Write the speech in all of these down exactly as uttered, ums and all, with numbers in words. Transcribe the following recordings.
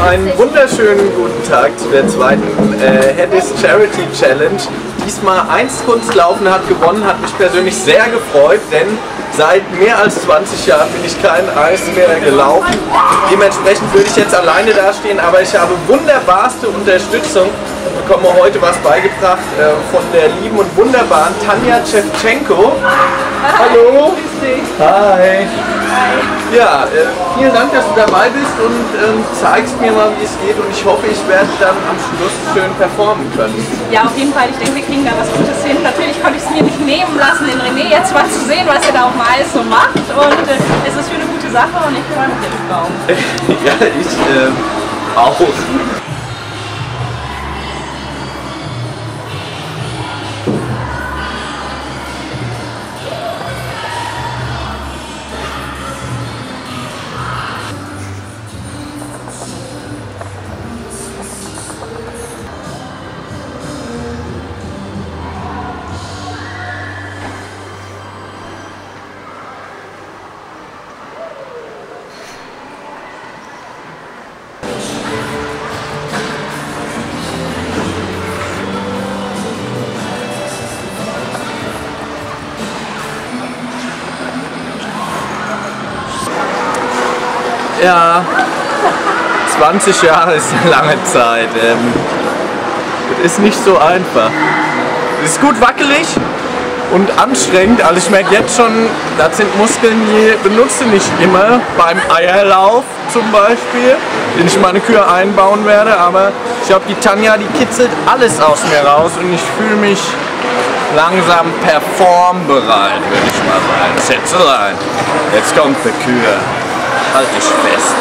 einen wunderschönen guten Tag zu der zweiten äh, Hedis Charity Challenge. Diesmal Eiskunstlaufen hat gewonnen, hat mich persönlich sehr gefreut, denn seit mehr als zwanzig Jahren bin ich kein Eis mehr gelaufen. Dementsprechend würde ich jetzt alleine dastehen, aber ich habe wunderbarste Unterstützung und bekomme heute was beigebracht äh, von der lieben und wunderbaren Tanja Shevchenko. Hallo! Hi! Ja, äh, vielen Dank, dass du dabei bist und ähm, zeigst mir mal, wie es geht, und ich hoffe, ich werde dann am Schluss schön performen können. Ja, auf jeden Fall. Ich denke, wir kriegen da was Gutes hin. Natürlich konnte ich es mir nicht nehmen lassen, den René jetzt mal zu sehen, was er da auf dem Eis so macht, und äh, es ist für eine gute Sache und ich freue mich jetzt drauf. Ja, ich äh, auch. Ja, zwanzig Jahre ist eine lange Zeit. Ähm, das ist nicht so einfach. Es ist gut wackelig und anstrengend. Also ich merke jetzt schon, das sind Muskeln, die benutze ich nicht immer. Beim Eierlauf zum Beispiel, den ich meine Kühe einbauen werde. Aber ich glaube, die Tanja, die kitzelt alles aus mir raus und ich fühle mich langsam performbereit, würde ich mal sagen. Schätzelein, jetzt kommt der Kühe. Halt dich fest.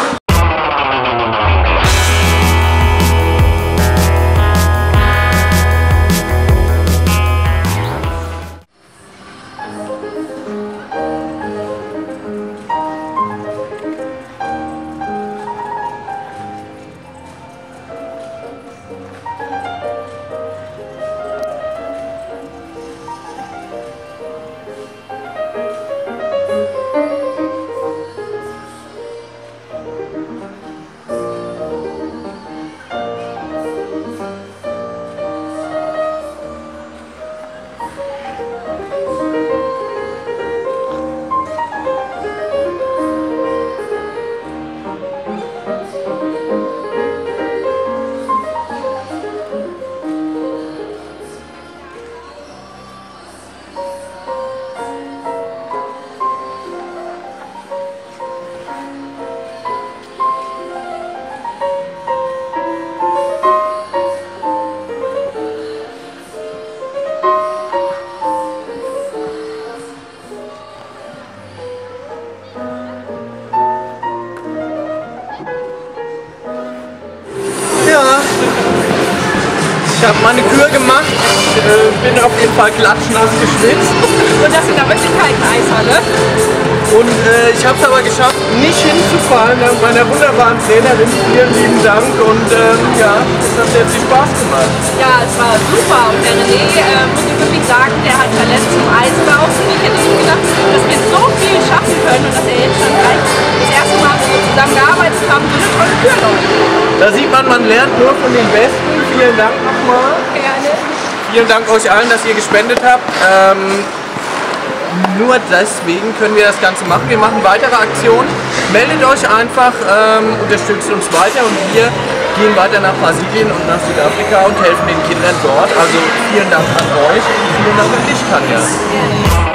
Ich habe meine Kür gemacht, ich äh, bin auf jeden Fall klatschnass geschwitzt. Und das in der wirklich kalten Eishalle. Und äh, ich habe es aber geschafft, nicht hinzufallen, dank meiner wunderbaren Trainerin. Vielen lieben Dank, und ähm, ja, es hat sehr viel Spaß gemacht. Ja, es war super, und der René, äh, muss ich wirklich sagen, der hat Talent zum Eislaufen. Ich hätte nicht gedacht, dass wir so viel schaffen können und dass er jetzt schon gleich das erste Mal so zusammengearbeitet haben, so eine tolle Kür läuft. Da sieht man, man lernt nur von den Besten. Vielen Dank nochmal. Gerne. Vielen Dank euch allen, dass ihr gespendet habt. Ähm, nur deswegen können wir das Ganze machen. Wir machen weitere Aktionen. Meldet euch einfach, ähm, unterstützt uns weiter, und wir gehen weiter nach Brasilien und nach Südafrika und helfen den Kindern dort. Also vielen Dank an euch und vielen Dank an dich, Tanja. Gerne.